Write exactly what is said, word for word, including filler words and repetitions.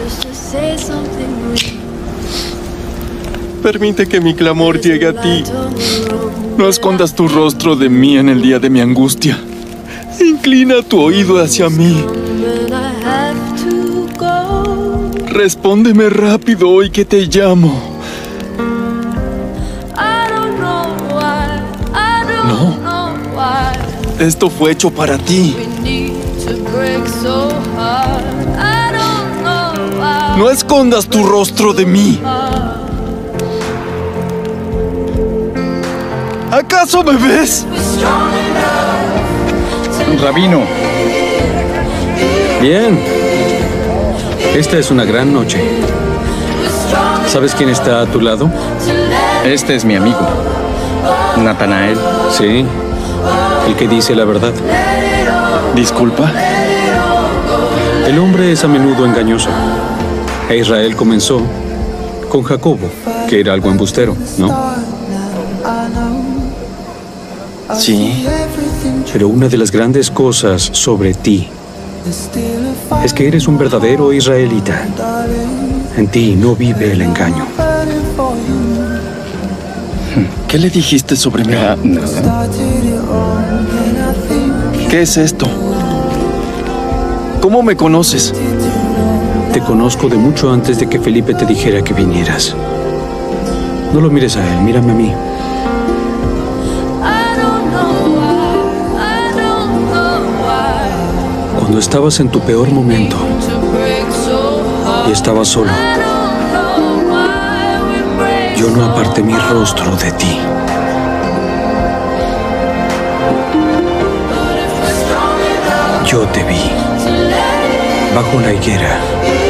Permite que mi clamor llegue a ti. No escondas tu rostro de mí en el día de mi angustia. Inclina tu oído hacia mí. Respóndeme rápido hoy que te llamo. No. Esto fue hecho para ti. No escondas tu rostro de mí. ¿Acaso me ves? Rabino. Bien. Esta es una gran noche. ¿Sabes quién está a tu lado? Este es mi amigo, Natanael. Sí, el que dice la verdad. Disculpa. El hombre es a menudo engañoso. E Israel comenzó con Jacobo, que era algo embustero, ¿no? Sí. Pero una de las grandes cosas sobre ti es que eres un verdadero israelita. En ti no vive el engaño. ¿Qué le dijiste sobre mí? Ah, nada. ¿Qué es esto? ¿Cómo me conoces? Te conozco de mucho antes de que Felipe te dijera que vinieras. No lo mires a él, mírame a mí. Cuando estabas en tu peor momento y estabas solo, yo no aparté mi rostro de ti. Yo te vi bajo la higuera.